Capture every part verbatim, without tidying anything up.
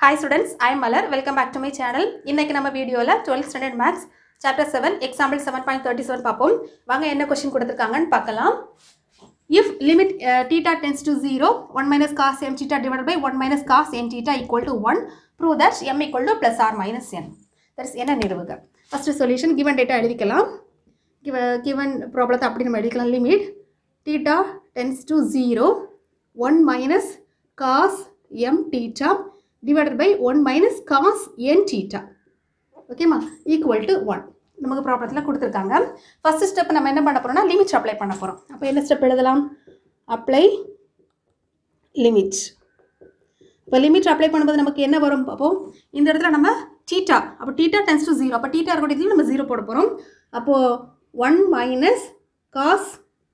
Hi students, I am Malar. Welcome back to my channel. இன்னைக்கு நம்ம வீடியோல twelfth standard maths chapter seven example seven point thirty-seven பாப்போம். வாங்க என்ன question கொடுத்திருக்காங்கன்னு பார்க்கலாம். If limit uh, theta tends to zero, one minus cos m theta divided by one minus cos n theta equal to one, prove that m equal to plus or minus n. That is என்ன நிரூபிக்க. First solution given data எழுதிக்கலாம். Given problem அப்படி நம்ம எழுதிக்கலாம். Limit theta tends to zero, one minus cos m theta divided by one minus cos n theta. Okay ma, equal to one. நமக்கு ப்ராப்ளத்துல கொடுத்திருக்காங்க. First step நம்ம என்ன பண்ண போறோம்னா லிமிட் அப்ளை பண்ண போறோம். அப்ப என்ன ஸ்டெப் எழுதலாம்? Apply limit. இப்ப லிமிட் அப்ளை பண்ணும்போது நமக்கு என்ன வரும் பாப்போம். இந்த இடத்துல நம்ம theta, அப்ப theta tends to zero. அப்ப theta இருக்கக்கூடிய இடத்துல நம்ம zero போட போறோம். அப்போ one minus cos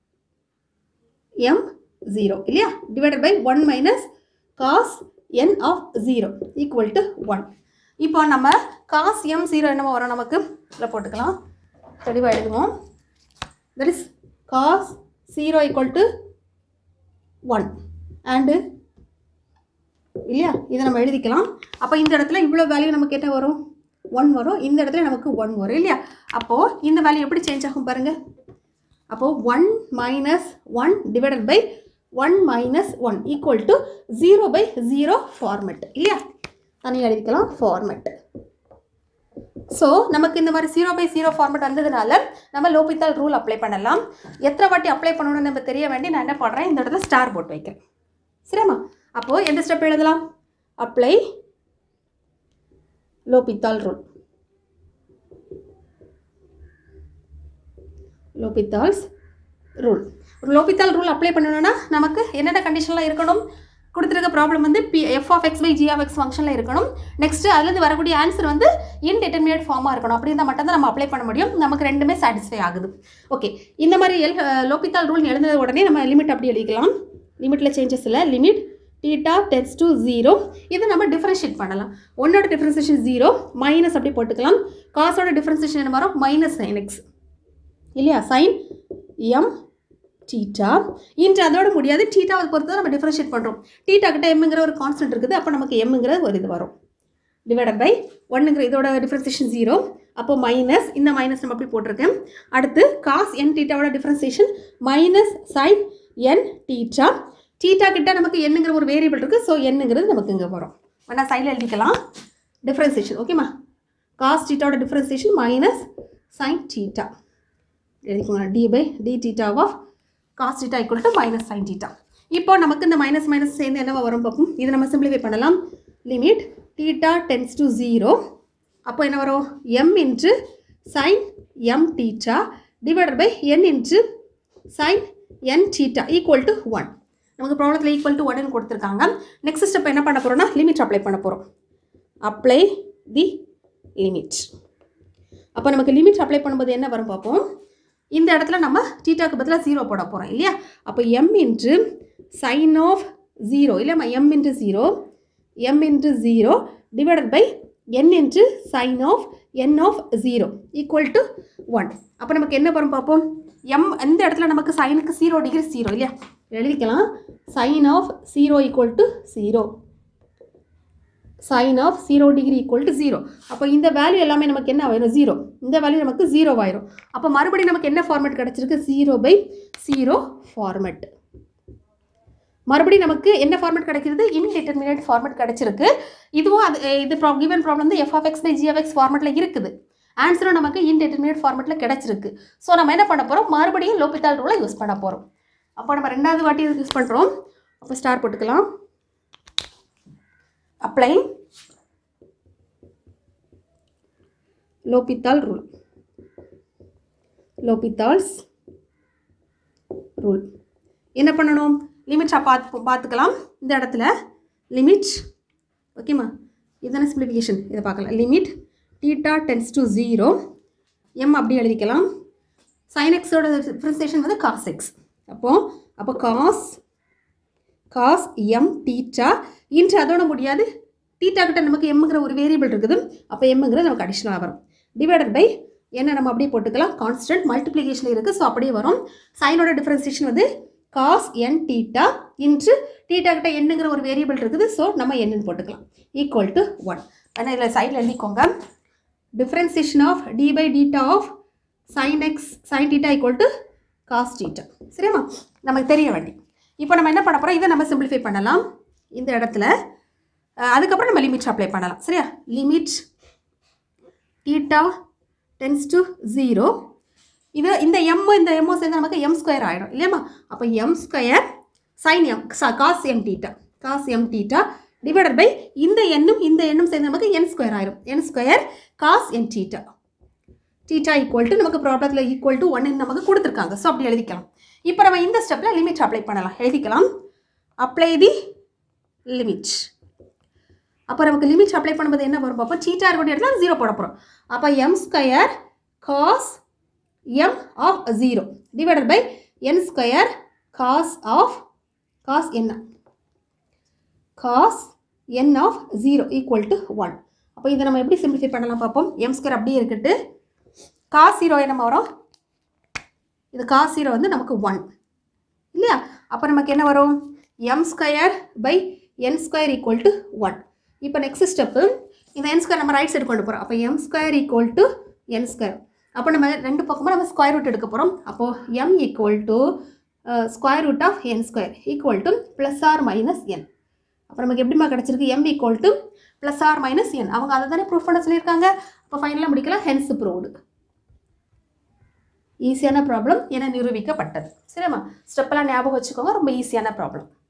m zero இல்லையா? divided by one minus cos n of zero equal to one. இப்போ நம்ம cos m zero என்னமா வரும் நமக்கு இத போட்டுக்கலாம். தெளிவா எழுதுவோம். That is cos zero equal to one. and இல்லையா? இத நம்ம எழுதிக்கலாம். அப்ப இந்த இடத்துல இவ்வளவு வேல்யூ நமக்கு என்ன வரும்? one வரும். இந்த இடத்துல நமக்கு one வரும் இல்லையா? அப்போ இந்த வேல்யூ எப்படி சேஞ்ச் ஆகும் பாருங்க. அப்போ one minus one divided by one minus one equal to zero by zero format இல்லையா? தனியா எழுதிக்கலாம் format. So நமக்கு இந்த மாதிரி zero by zero format வந்ததனால நம்ம லோபித்தால் ரூல் அப்ளை பண்ணலாம். எத்தனை வாட்டி அப்ளை பண்ணனும்னு நம்ம தெரிய வேண்டி நான் என்ன பண்றேன், இந்த இடத்துல ஸ்டார் போட்டு வைக்கிறேன். சரிமா? அப்போ எந்த ஸ்டெப் எழுதலாம்? Apply L'Hopital rule. L'Hopital's rule. ஒரு லோபித்தால் ரூல் அப்ளை பண்ணனும்னா நமக்கு என்னென்ன கண்டிஷன்ல இருக்கணும்? கொடுத்திருக்க ப்ராப்ளம் வந்து f of x by g of x ஃபங்க்ஷன்ல இருக்கணும். நெக்ஸ்ட் அதுல இருந்து வரக்கூடிய ஆன்சர் வந்து இன்டிட்டர்மினேட் ஃபார்மா இருக்கணும். அப்படி இருந்தா மட்டும் தான் நம்ம அப்ளை பண்ண முடியும். நமக்கு ரெண்டுமே சாட்டிஸ்ஃபை ஆகுது. ஓகே, இந்த மாதிரி லோபித்தால் ரூல் எழுதுன உடனே நம்ம லிமிட் அப்படி எழுதிக்கலாம். லிமிட்ல சேஞ்சஸ் இல்ல. Limit theta tends to zero. இத நம்ம டிஃபரன்ஷியேட் பண்ணலாம். one ஓட டிஃபரன்ஷியேஷன் zero, மைனஸ் அப்படி போட்டுக்கலாம். cos ஓட டிஃபரன்ஷியேஷன் என்ன வரும்? minus sin x. இல்லையா? sin m theta இன்று அதோட முடியாது. thetaவை பொறுத்து நம்ம டிஃபரன்ஷியேட் பண்றோம். theta கிட்ட mங்கற ஒரு கான்ஸ்டன்ட் இருக்குது. அப்ப நமக்கு mங்கற ஒரு இது வரும். டிவைடட் பை one ங்கற இதோட டிஃபரன்ஷியேஷன் zero. அப்போ மைனஸ், இந்த மைனஸ் நம்ம அப்படி போட்டுருக்கேன். அடுத்து cos n theta ஓட differentiation minus sin n theta. theta கிட்ட நமக்கு nங்கற ஒரு வேரியபிள் இருக்கு. சோ nங்கிறது நமக்கு இங்க வரும். வேணா சைடுல எழுதிக்கலாம். டிஃபரன்ஷியேஷன் ஓகேமா? cos theta ஓட டிஃபரன்ஷியேஷன் மைனஸ் sin theta. எழுதிக்கோங்க. d by d theta of cos theta equal to minus sin theta. இப்போ நமக்கு இந்த மைனஸ் மைனஸ் சேர்ந்து என்னவா வரும் பாப்போம். இத நம்ம சிம்பிளிஃபை பண்ணலாம். Limit theta tends to zero. அப்போ என்ன வரும்? m into sin m theta divided by n into sin n theta equal to one. நமக்கு ப்ராப்ளத்துல equal to one ன்னு கொடுத்திருக்காங்க. நெக்ஸ்ட் ஸ்டெப் என்ன பண்ண போறோம்னா லிமிட் அப்ளை பண்ண போறோம். Apply the limit. அப்ப நமக்கு லிமிட் அப்ளை பண்ணும்போது என்ன வரும் பாப்போம். இந்த இடத்துல நம்ம தீட்டாக்கு பதிலா zero போட போறோம் இல்லையா? அப்ப m into sin of zero இல்ல m into zero, m into zero divided by n into sin of n of zero equal to one. அப்ப நமக்கு என்ன வரும் பாப்போம். m இந்த இடத்துல நமக்கு sin க்கு zero degree zero இல்லையா? எழுதிக்கலாம். sin of zero equal to zero. sin of zero degree equal to zero. அப்ப இந்த வேல்யூ எல்லாமே நமக்கு என்ன ஆயிரும்? zero. இந்த வேல்யூ நமக்கு zero ஆயிரும். அப்ப மறுபடியும் நமக்கு என்ன ஃபார்மட் கிடைச்சிருக்கு? zero by zero format. மறுபடியும் நமக்கு என்ன ஃபார்மட் கிடைக்குது? இன்டிட்டர்மினேட் ஃபார்மட் கிடைச்சிருக்கு. இதுவும் இது given problem வந்து f of x by g of x ஃபார்மட்ல இருக்குது. ஆன்சரும் நமக்கு இன்டிட்டர்மினேட் ஃபார்மட்ல கிடைச்சிருக்கு. சோ நம்ம என்ன பண்ண போறோம்? மறுபடியும் லோபித்தால் ரூலை யூஸ் பண்ண போறோம். அப்ப நம்ம இரண்டாவது வாட்டி யூஸ் பண்றோம். அப்ப ஸ்டார் போட்டுக்கலாம். Applying L'Hopital rule. L'Hopital's rule. என்ன பண்ணணும்? லிமிட் பார்த்து பார்த்துக்கலாம். இந்த இடத்துல லிமிட் ஓகேமா? இதுதான சிம்பிளிஃபிகேஷன். இத பார்க்கலாம். Limit theta tends to zero. m அப்படி எழுதிக்கலாம். sin x ஓட டிஃபரன்ஷியேஷன் வந்து cos x. அப்போ அப்போ cos cos m theta இன்று அதோட முடியாது. theta கிட்ட நமக்கு mங்கற ஒரு வேரியபிள் இருக்குது. அப்ப mங்கறது நமக்கு அடிஷனலா வரும். டிவைடட் பை என்ன நம்ம அப்படியே போட்டுக்கலாம். கான்ஸ்டன்ட் மல்டிப்ளிகேஷன்ல இருக்கு. சோ அப்படியே வரும். sin ஓட டிஃபரன்ஷியேஷன் வந்து cos n theta into theta கிட்ட என்னங்கிற ஒரு வேரியபிள் இருக்குது. ஸோ நம்ம என்னன்னு போட்டுக்கலாம் ஈக்குவல் டு ஒன். ஆனால் இதில் சைடில் எழுதிக்கோங்க differentiation of d by theta of sine x sine theta equal to cos theta. சரியாம்மா, நமக்கு தெரிய வேண்டி. இப்போ நம்ம என்ன பண்ண போகிறோம், இதை நம்ம சிம்பிளிஃபை பண்ணலாம் இந்த இடத்துல. அதுக்கப்புறம் நம்ம லிமிட் அப்ளை பண்ணலாம். சரியா, limit theta tends to zero. இது இந்த எம் இந்த எம்மோ சேர்ந்து நமக்கு எம் ஸ்கொயர் ஆகிடும் இல்லையாம்மா. அப்போ m square sine m cos m theta cos m theta divided by இந்த எண்ணும் இந்த எண்ணும் சேர்ந்து நமக்கு என் ஸ்கொயர் ஆயிரும். N square cos n theta theta equal to நமக்கு ப்ராப்ளத்தில் ஈக்குவல் டு ஒன்னு நமக்கு கொடுத்துருக்காங்க. ஸோ அப்படி எழுதிக்கலாம். இப்போ நம்ம இந்த ஸ்டெப்பில் லிமிட் அப்ளை பண்ணலாம். எழுதிக்கலாம் அப்ளை தி லிமிட். அப்போ நமக்கு லிமிட் அப்ளை பண்ணும்போது என்ன வரும் பார்ப்போம். டீட்டா இருக்கக்கூடிய இடத்துல ஜீரோ போட போகிறோம். அப்போ m square cos m of zero divided by n square cos of cos என்ன cos n of zero equal to one. அப்போ இதை நம்ம எப்படி சிம்பிளிஃபை பண்ணலாம் பார்ப்போம். எம் ஸ்கொயர் அப்படியே இருக்கட்டு. காஸ் ஜீரோ என்ன வரும், இது காஸ் ஜீரோ வந்து நமக்கு ஒன் இல்லையா. அப்போ நமக்கு என்ன வரும் m square by n square equal to one. இப்போ நெக்ஸ்ட் ஸ்டெப்பு இந்த என் ஸ்கொயர் நம்ம ரைட் சைடு கொண்டு போகிறோம். அப்போ m square equal to n square. அப்போ நம்ம ரெண்டு பக்கமும் நம்ம ஸ்கொயர் ரூட் எடுக்க போகிறோம். அப்போது m equal to square root of n square equal to plus or minus n. அப்போ நமக்கு எப்படிமா கிடச்சிருக்கு m equal to plus or minus n. அவங்க அதை தானே ப்ரூஃப் பண்ண சொல்லியிருக்காங்க. அப்போ ஃபைனலாக முடிக்கலாம் ஹென்ஸ் ப்ரூவ்டு. ஈஸியான ப்ராப்ளம் என நிரூபிக்கப்பட்டது. சரிம்மா, ஸ்டெப்பெல்லாம் ஞாபகம் வச்சுக்கோங்க, ரொம்ப ஈஸியான ப்ராப்ளம்.